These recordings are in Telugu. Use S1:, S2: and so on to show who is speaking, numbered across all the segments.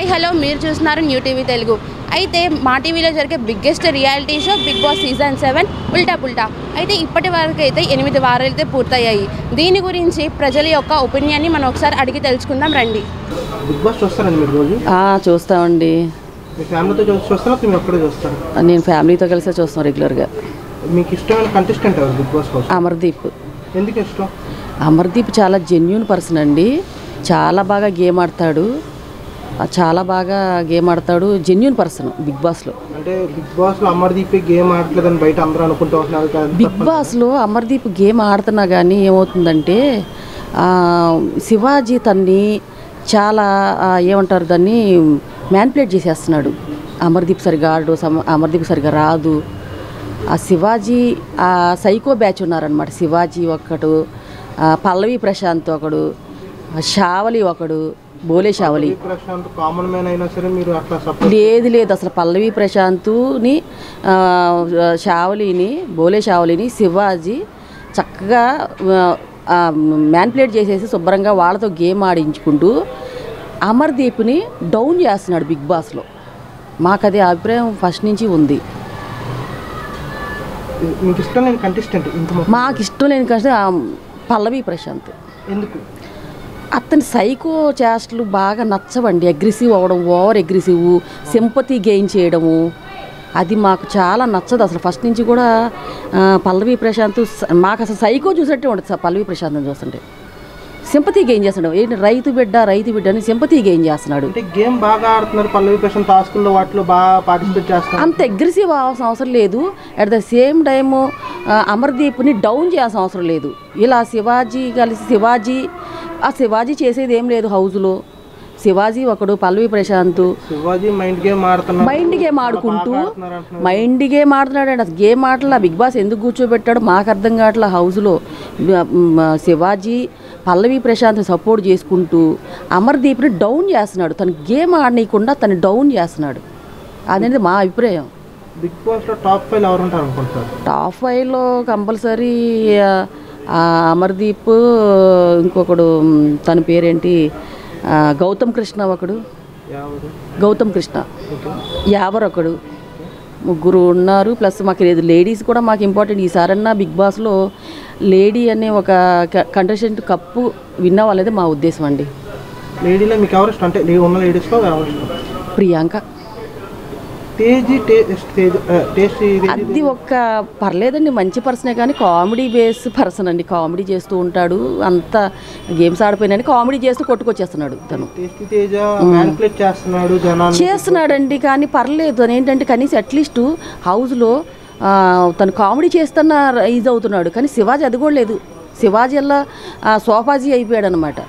S1: హలో మీరు చూస్తున్నారు న్యూ టీవీ తెలుగు. అయితే మా టీవీలో జరిగే biggest reality show Big Boss season 7 Ulta పుల్టా. అయితే ఇప్పటి వరకు అయితే 8 వారాలు అయితే పూర్తయ్యాయి. దీని గురించి ప్రజల యొక్క ఒపీనియన్ని మనం ఒకసారి అడిగి తెలుసుకుందాం రండి.
S2: బిగ్ బాస్ చూస్తారండి మీరు రోజు?
S3: చూస్తామండి.
S2: మీ ఫ్యామిలీతో చూస్తారా మీరు ఒక్కడే చూస్తారా?
S3: నేను ఫ్యామిలీతో కలిసే చూస్తాను రెగ్యులర్గా.
S2: మీకు ఇష్టమైన కంటెస్టెంట్ ఎవరు బిగ్ బాస్ కోసం?
S3: అమర్దీప్.
S2: ఎందుకు ఇష్టం? అమర్దీప్
S3: చాలా జెన్యూన్ పర్సన్ అండి. చాలా బాగా గేమ్ ఆడతాడు. జెన్యూన్ పర్సన్ బిగ్ బాస్లో.
S2: అంటే బిగ్ బాస్లో అమర్దీప్ గేమ్ ఆడలేదని బయట అందరూ అనుకుంటూ ఉంటున్నారు కదా.
S3: బిగ్ బాస్లో అమర్దీప్ గేమ్ ఆడుతున్నా కానీ ఏమవుతుందంటే శివాజీ తన్ని చాలా ఏమంటారు దాన్ని మ్యానిపులేట్ చేసేస్తున్నాడు. అమర్దీప్ సరిగా ఆడు, అమర్దీప్ సరిగా రాదు. ఆ శివాజీ ఆ సైకో బ్యాచ్ ఉన్నారనమాట. శివాజీ ఒకడు, పల్లవి ప్రశాంత్ ఒకడు, షావలి ఒకడు, బోలే షావలి. లేదు అసలు పల్లవి ప్రశాంత్ని, షావలిని, బోలే షావలిని శివాజీ చక్కగా మ్యానిపులేట్ చేసేసి శుభ్రంగా వాళ్ళతో గేమ్ ఆడించుకుంటూ అమర్దీప్ని డౌన్ చేస్తున్నాడు బిగ్ బాస్లో. మాకు అదే అభిప్రాయం ఫస్ట్ నుంచి ఉంది.
S2: మాకు ఇష్టం లేని కంటెస్టెంట్
S3: పల్లవి ప్రశాంత్.
S2: ఎందుకు?
S3: అతని సైకో చేష్టలు బాగా నచ్చవండి. అగ్రెసివ్ అవ్వడం, ఓవర్ అగ్రెసివ్, సింపతి గెయిన్ చేయడము, అది మాకు చాలా నచ్చదు అసలు. ఫస్ట్ నుంచి కూడా పల్లవి ప్రశాంత్ మాకు అసలు సైకో చూసినట్టే ఉంటుంది. పల్లవి ప్రశాంత్ని చూస్తుంటే సింపతి గెయిన్ చేస్తున్నాడు. ఏంటి రైతు బిడ్డ అని సింపతి గెయిన్ చేస్తున్నాడు.
S2: గేమ్ బాగా ఆడుతున్నారు పల్లవి ప్రశాంత్, టాస్కుల్లో వాటిలో బాగా పార్టిసిపేట్ చేస్తున్నారు.
S3: అంత అగ్రెసివ్ అవ్వాల్సిన అవసరం లేదు. అట్ ద సేమ్ టైము అమర్దీప్ని డౌన్ చేయాల్సిన అవసరం లేదు. ఇలా శివాజీ కలిసి శివాజీ చేసేది ఏం లేదు హౌస్లో. శివాజీ ఒకడు, పల్లవి ప్రశాంత్
S2: మైండ్ గేమ్
S3: ఆడుకుంటూ ఆడుతున్నాడు అండి. అసలు గేమ్ ఆటలా బిగ్ బాస్ ఎందుకు కూర్చోబెట్టాడు మాకు అర్థం కావట్లా. హౌస్లో శివాజీ పల్లవి ప్రశాంత్ని సపోర్ట్ చేసుకుంటూ అమర్దీప్ని డౌన్ చేస్తున్నాడు. తను గేమ్ ఆడనీయకుండా తను డౌన్ చేస్తున్నాడు. అనేది మా అభిప్రాయం.
S2: బిగ్ బాస్లో టాప్ 5 ఎవరు ఉంటారు అనుకుంటారు?
S3: టాప్ 5లో కంపల్సరీ అమర్దీప్, ఇంకొకడు తన పేరేంటి, గౌతమ్ కృష్ణ ఒకడు, యావర్ ఒకడు, ముగ్గురు ఉన్నారు. ప్లస్ మాకు లేదు లేడీస్ కూడా మాకు ఇంపార్టెంట్. ఈసారన్నా బిగ్ బాస్లో లేడీ అనే ఒక కంటెస్టెంట్ కప్పు విన్ అవ్వాలనేది మా ఉద్దేశం అండి.
S2: లేడీలో మీకు ఎవరు ఇష్టం? అంటే ఉన్న లేడీస్లో
S3: ప్రియాంక. అది ఒక్క పర్లేదండి, మంచి పర్సనే, కానీ కామెడీ బేస్ పర్సన్ అండి. కామెడీ చేస్తూ ఉంటాడు. అంత గేమ్స్ ఆడిపోయినా కామెడీ చేస్తూ కొట్టుకొచ్చేస్తున్నాడు. తను చేస్తున్నాడండి, కానీ పర్లేదు. అని ఏంటంటే కనీసం అట్లీస్ట్ హౌస్లో తను కామెడీ చేస్తున్న రైజ్ అవుతున్నాడు. కానీ శివాజీ అది కూడా లేదు. శివాజీ అలా సోఫాజీ అయిపోయాడు అనమాట.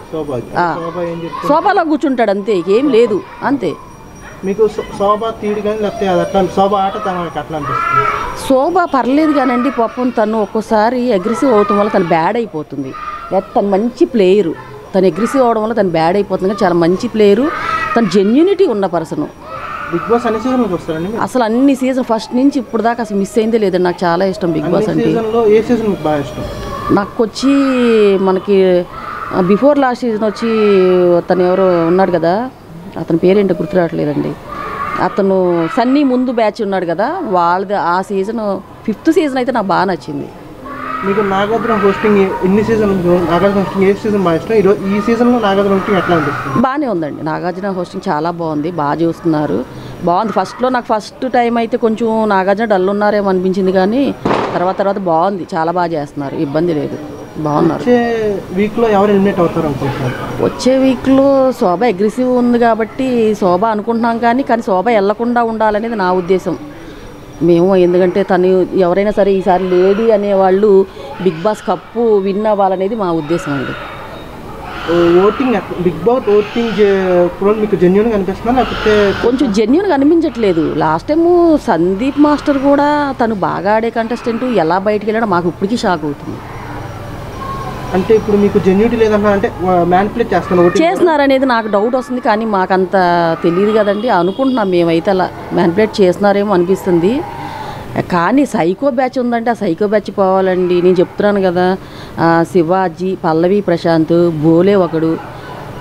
S3: సోఫాలో కూర్చుంటాడు అంతే, ఏం లేదు అంతే.
S2: మీకు శోభ తీడు కానీ లేకపోతే అట్లా శోభ ఆట అట్లా అనిపిస్తుంది?
S3: శోభ పర్లేదు కానండి, పాపం తను ఒక్కోసారి అగ్రెసివ్ అవడం వల్ల తను బ్యాడ్ అయిపోతుంది. తను మంచి ప్లేయరు, తను అగ్రెసివ్ అవడం వల్ల తను బ్యాడ్ అయిపోతుంది. కానీ చాలా మంచి ప్లేయరు, తను జెన్యూనిటీ ఉన్న పర్సన్.
S2: బిగ్ బాస్ అన్ని సీజన్ చూస్తారండి?
S3: అసలు అన్ని సీజన్ ఫస్ట్ నుంచి ఇప్పుడు దాకా అసలు మిస్ అయిందే లేదండి. నాకు చాలా ఇష్టం బిగ్ బాస్ అంటే.
S2: ఏ సీజన్ మీకు బాగా ఇష్టం?
S3: నాకు వచ్చి మనకి బిఫోర్ లాస్ట్ సీజన్ వచ్చి తను ఎవరో ఉన్నాడు కదా, అతని పేరేంటో గుర్తు రావట్లేదండి. అతను సన్నీ ముందు బ్యాచ్ ఉన్నాడు కదా, వాళ్ళది ఆ సీజన్ 5th సీజన్ అయితే నాకు బాగా నచ్చింది.
S2: మీకు నాగార్జున హోస్టింగ్ ఎన్ని సీజన్? నాగార్జున హోస్టింగ్ ఏ సీజన్ బాగా ఇష్టం? ఈ సీజన్లో నాగార్జున హోస్టింగ్ ఎట్లా అనిపిస్తుంది?
S3: బాగానే ఉందండి. నాగార్జున హోస్టింగ్ చాలా బాగుంది, బాగా చూస్తున్నారు, బాగుంది. ఫస్ట్లో నాకు ఫస్ట్ టైం అయితే కొంచెం నాగార్జున డల్ ఉన్నారేమో అనిపించింది, కానీ తర్వాత బాగుంది, చాలా బాగా చేస్తున్నారు, ఇబ్బంది లేదు, బాగున్నారు.
S2: వచ్చే వీక్లో ఎవరు ఎలిమినేట్ అవుతారు అనుకుంటున్నారు?
S3: వచ్చే వీక్లో శోభ అగ్రెసివ్ ఉంది కాబట్టి శోభ అనుకుంటున్నాం, కానీ శోభ వెళ్లకుండా ఉండాలనేది నా ఉద్దేశం. మేము ఎందుకంటే తను ఎవరైనా సరే ఈసారి లేడీ అనేవాళ్ళు బిగ్ బాస్ కప్పు విన్ అవ్వాలనేది మా ఉద్దేశం అండి.
S2: ఓటింగ్ బిగ్ బాస్ ఓటింగ్ మీకు జెన్యూన్గా అనిపిస్తుందా లేకపోతే? కొంచెం
S3: జెన్యూన్గా అనిపించట్లేదు. లాస్ట్ టైము సందీప్ మాస్టర్ కూడా తను బాగా ఆడే కంటెస్టెంట్ ఎలా బయటికి వెళ్ళాడో మాకు ఇప్పటికీ షాక్ అవుతుంది.
S2: అంటే ఇప్పుడు మీకు జెన్యూటీ లేదన్నా అంటే మ్యానిపులేట్
S3: చేస్తున్నారనేది నాకు డౌట్ వస్తుంది, కానీ మాకు అంత తెలియదు కదండి. అనుకుంటున్నాం మేమైతే అలా మ్యానిపులేట్ చేస్తున్నారేమో అనిపిస్తుంది. కానీ సైకో బ్యాచ్ ఉందంటే ఆ సైకో బ్యాచ్ పోవాలండి. నేను చెప్తున్నాను కదా, శివాజీ, పల్లవి ప్రశాంత్, బోలే ఒకడు,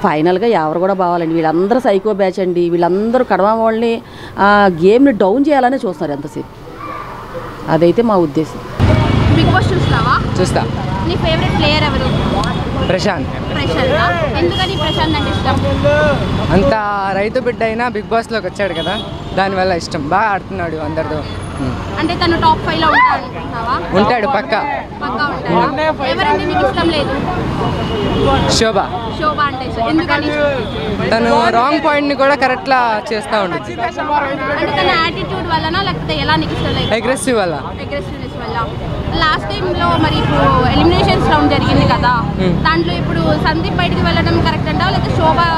S3: ఫైనల్గా ఎవరు కూడా బావాలండి, వీళ్ళందరూ సైకో బ్యాచ్ అండి. వీళ్ళందరూ కడమ వాళ్ళని గేమ్ని డౌన్ చేయాలని చూస్తున్నారు ఎంతసేపు. అదైతే మా ఉద్దేశం.
S1: బిగ్ బాస్ చూస్తావా?
S4: చూస్తా.
S1: నీ ఫేవరెట్ ప్లేయర్ ఎవరు?
S4: ప్రశాంత్.
S1: ఎందుకని ప్రశాంత్ అంటే ఇష్టం?
S4: అంత రైతు బిడ్డ అయినా బిగ్ బాస్లోకి వచ్చాడు కదా, దానివల్ల ఇష్టం. బాగా ఆడుతున్నాడు అందరితో.
S1: అంటే తను టాప్ 5 లో ఉంటాడు అనుకుంటున్నావా?
S4: ఉంటాడు పక్కా.
S1: ఎవరంటే నీకు ఇష్టం లేదు?
S4: శోభ
S1: అంటే ఎందుకని?
S4: తను రాంగ్ పాయింట్ని కూడా కరెక్ట్లా చేస్తూ ఉంటుంది.
S1: అంటే తన యాటిట్యూడ్ వలన లేకపోతే ఎలా నీకు ఇష్టం లేదు?
S4: అగ్రెసివ్ వల్ల.
S1: అగ్రెసివ్నెస్ వల్ల. లాస్ట్ టైంలో మరి ఇప్పుడు ఎలిమినేషన్స్ రౌండ్ జరిగింది కదా, దాంట్లో ఇప్పుడు సందీప్ బయటికి వెళ్ళడం కరెక్ట్ అంటావా లేకపోతే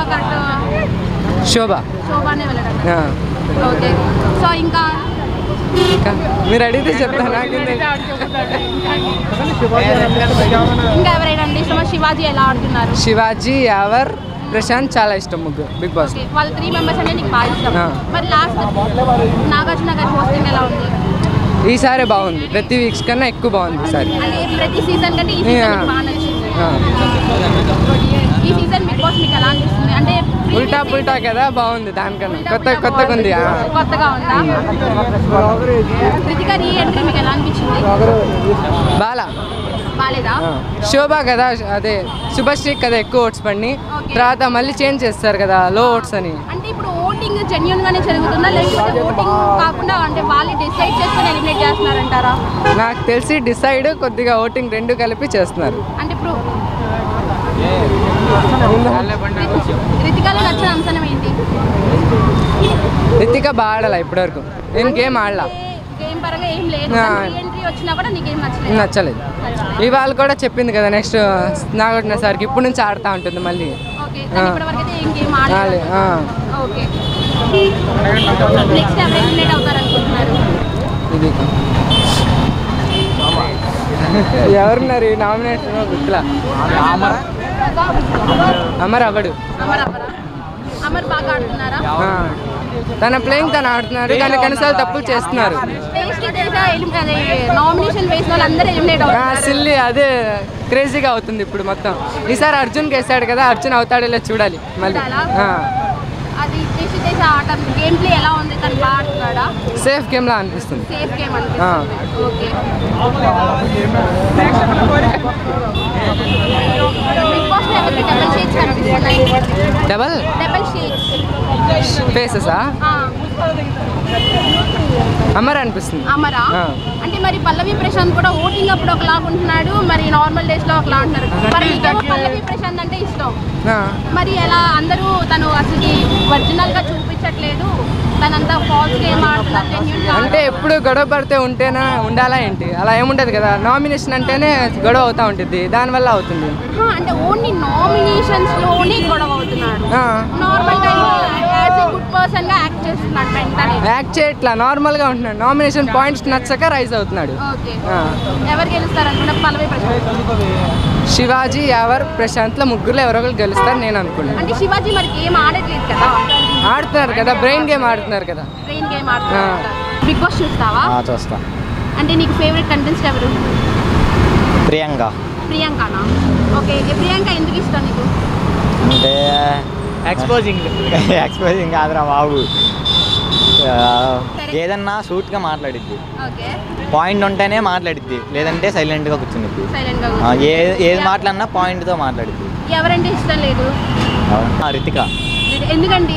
S1: శోభానే వెళ్ళడం? ఓకే. సో ఇంకా
S4: మీరు అడిగితే చెప్తాను.
S1: ఇంకా ఎవరైనా ఇష్టమా? శివాజీ ఎలా ఆడుతున్నారు?
S4: శివాజీ, యావర్, ప్రశాంత్ చాలా ఇష్టం. ముగ్గురు బిగ్ బాస్.
S1: వాళ్ళ 3 మెంబర్స్ అంటే నీకు బాగా ఇష్టం. మరి లాస్ట్ నాగార్జున గారి హోస్టింగ్ ఎలా ఉంది?
S4: ఈసారి బాగుంది. ప్రతి వీక్స్ కన్నా ఎక్కువ బాగుంది ఈసారి.
S1: ప్రతి సీజన్ కంటే ఈ సీజన్ బాగా నచ్చింది. ఈ సీజన్ బిగ్ బాస్ మీకు ఎలా అనిపిస్తుంది? అంటే
S4: ఉల్టా కదా, బాగుంది. దానికన్నా కొత్తగా ఉంది.
S1: కొత్తగా ఉందా? రితిక రీ ఎంట్రీ మీకు ఎలా అనిపించింది? బాలేదా?
S4: శోభ కదా, అదే శుభశ్రీ కదా ఎక్కువ ఓట్స్ పడి, తర్వాత మళ్ళీ చేంజ్ చేస్తారు కదా లో ఓట్స్ అని.
S1: అంటే ఇప్పుడు ఓటింగ్ జెన్యూన్ గానే జరుగుతుందా లేకపోతే ఓటింగ్ కాకుండా అంటే వాళ్ళు డిసైడ్ చేసుకుని ఎలిమినేట్ చేస్తున్నారంటారా?
S4: నాకు తెలిసి డిసైడ్ కొద్దిగా ఓటింగ్ రెండు కలిపి చేస్తున్నారు.
S1: అంటే ఇప్పుడు రితికలో నచ్చిన అంశం ఏంటి?
S4: రితిక బాగా ఆడాల ఇప్పటివరకు. నేను గేమ్ ఆడలా.
S1: గేమ్ పరంగా ఏం లేదు. ఎంట్రీ వచ్చినా కూడా నీకు ఏం
S4: నచ్చలేదు. ఇవాళ కూడా చెప్పింది కదా నెక్స్ట్ నాగార్జున సార్కి ఇప్పుడు నుంచి ఆడుతూ ఉంటుంది మళ్ళీ. ఎవరున్నారు ఈ నామినేషన్? గుర్తులా. అమర్ అవడు. తన ప్లేయింగ్ తను ఆడుతున్నారు కానీ కొన్నిసార్లు తప్పులు చేస్తున్నారు. సిల్లీ అదే క్రేజీగా అవుతుంది ఇప్పుడు మొత్తం. ఈసారి అర్జున్కి వేసాడు కదా, అర్జున్ అవుతాడో ఇలా చూడాలి మళ్ళీ. సేఫ్ గేమ్ లా అనిపిస్తుంది. డబల్ ఫేసెసా? అమర్ అనిపిస్తుంది.
S1: అమరా? అంటే మరి పల్లవి ప్రశాంత్ కూడా ఓటింగ్ అప్పుడు ఒకలాగా ఉంటున్నాడు, మరి నార్మల్ డేస్ లో ఒకలా ఉంటున్నారు. మరి పల్లవి ప్రశాంత్ అంటే ఇష్టం, మరి ఎలా అందరూ తను అసలు ఒరిజినల్ గా చూపించట్లేదు, తనంతా ఫాల్స్ గేమ్ ఆడుతున్నారు.
S4: అంటే ఎప్పుడు గొడవ పడితే ఉండాలా ఏంటి? అలా ఏముంటది కదా. నామినేషన్ అంటేనే గొడవ అవుతా ఉంటుంది, దానివల్ల అవుతుంది.
S1: అంటే ఓన్లీ నామినేషన్స్ లోనే గొడవ అవుతున్నాడు. నార్మల్ టైంలో గుడ్ పర్సన్ గా యాక్ట్ చేస్తున్నాడు.
S4: యాక్ట్ చేయట్లా, నార్మల్ గా ఉంటున్నాడు. నామినేషన్ పాయింట్స్ నచ్చక రైజ్ అవుతున్నాడు.
S1: ఎవరు గెలుస్తారు అనుకుంటా? పల్లవి ప్రశాంత్,
S4: శివాజీ, యావర్, ప్రశాంత్ లో ముగ్గురులో ఎవరో ఒకరు గెలుస్తారు నేను అనుకున్నాను.
S1: అంటే శివాజీ మరి గేమ్ ఆడట్లేదు కదా?
S4: ఆడుతున్నారు కదా, బ్రెయిన్ గేమ్ ఆడుతున్నారు కదా.
S1: బ్రెయిన్ గేమ్ ఆడుతున్నారు. బిగ్ బాస్ చూస్తావా?
S5: చూస్తా.
S1: అంటే నీకు ఫేవరెట్ కంటెస్టెంట్ ఎవరు? ప్రియాంకనా? ఓకే. ప్రియాంక ఎందుకు ఇష్టం నీకు?
S5: అంటే ఎక్స్పోజింగ్ కాదురా బాబు, ఏదన్నా సూట్గా మాట్లాడిద్ది, పాయింట్ ఉంటేనే మాట్లాడిద్ది, లేదంటే సైలెంట్గా కూర్చునిద్ది. ఏది మాట్లాడినా పాయింట్తో మాట్లాడిద్ది.
S1: ఎవరంటే ఇష్టం లేదు?
S5: రితిక.
S1: ఎందుకండి?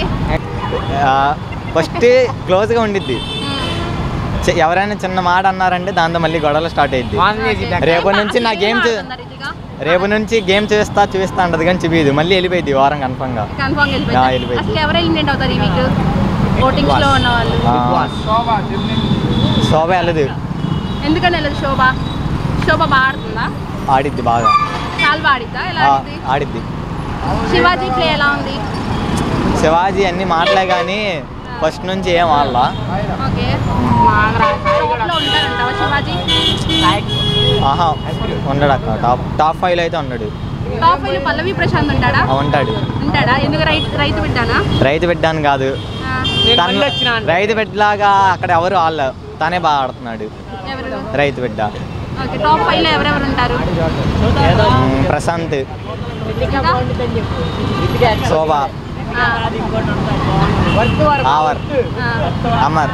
S5: ఫస్ట్ క్లోజ్గా ఉండిద్ది, ఎవరైనా చిన్న మాట అన్నారంటే దాంతో మళ్ళీ గొడవలు స్టార్ట్ అయ్యిద్ది. రేపు నుంచి గేమ్ చూపిస్తా అంటది కానీ చూపిదు, మళ్ళీ వెళ్ళిపోయింది వారం కన్ఫర్మ్గా. శోభ వెళ్ళదు.
S1: ఎందుకని వెళ్ళదు? శోభ బాగా
S5: ఆడిద్ది, బాగా ఆడిద్ది.
S1: శివాజీ ప్లే ఎలా ఉంది?
S5: శివాజీ అన్ని మాటలే కానీ ఫస్ట్ నుంచి ఏం ఆడలా. ఉండడు అక్క, టాప్ 5 అయితే ఉండడు.
S1: టాప్ 5 పల్లవి ప్రశాంత్ ఉంటాడా? ఉంటాడా? ఎందుకు? రైతు బిడ్డాను కాదు,
S5: రైతు బిడ్డలాగా అక్కడ ఎవరు ఆడలే, తనే బాగా ఆడుతున్నాడు. రైతు బిడ్డ.
S1: టాప్ 5 లో ఎవరెవరు ఉంటారు?
S5: ప్రశాంత్, శోభా, ఆవర్, అమర్,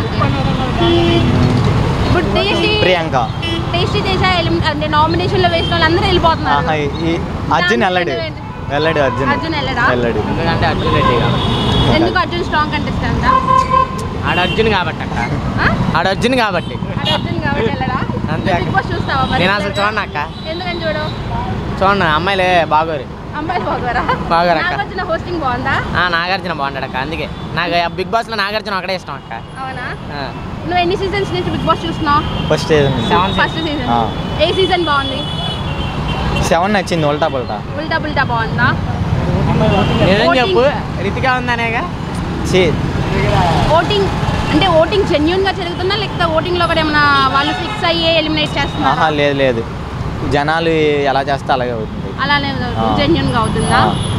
S1: ఇప్పుడు
S5: ప్రియాంక.
S1: టేస్టీ చేసా అంటే నామినేషన్లో వేసిన వాళ్ళందరూ వెళ్ళిపోతున్నారు.
S5: అర్జున్ వెళ్ళాడు. అర్జున్
S1: వెళ్ళడా?
S5: వెళ్ళాడు.
S6: ఎందుకంటే అర్జున్ రెడ్డి
S1: ఎందుకు అర్జున్ స్ట్రాంగ్ కంటెస్టెంట్?
S6: ఆడ అర్జున్ కాబట్టి అక్క, ఆడ అర్జున్ కాబట్టి
S1: వెళ్ళడా?
S6: అంతే.
S1: బిగ్ బాస్ చూస్తావా మరి?
S6: నేను అసలు చూడను అక్క.
S1: ఎందుకని చూడవు?
S6: చూడండి అమ్మాయిలే బాగోరు.
S1: అమ్మాయిలు బాగోరా?
S6: బాగోరు అక్క.
S1: నాగార్జున హోస్టింగ్ బాగుందా?
S6: నాగార్జున బాగుంటాడు అక్క. అందుకే నాకు బిగ్ బాస్ లో నాగార్జున ఒకటే ఇష్టం అక్క.
S1: అవునా? నువ్వు ఎన్ని సీజన్స్ నుంచి బిగ్ బాస్ చూస్తున్నావు?
S5: First season.
S1: First season. ఏ సీజన్ బాగుంది?
S5: 7 నచ్చింది. ఉల్టా పుల్టా.
S1: ఉల్టా పుల్టా బాగుందా?
S6: నిజం చెప్పు, రితికా ఉందనేగా.
S1: ఓటింగ్ అంటే ఓటింగ్ జెన్యూన్ గా జరుగుతుందా లేకపోతే ఓటింగ్ లో కూడా ఏమైనా వాళ్ళు ఫిక్స్ అయ్యే ఎలిమినేట్ చేస్తున్నారా?
S5: లేదు, జనాలు ఎలా చేస్తే అలాగే అవుతుంది.
S1: అలానే జెన్యూన్ గా అవుతుందా?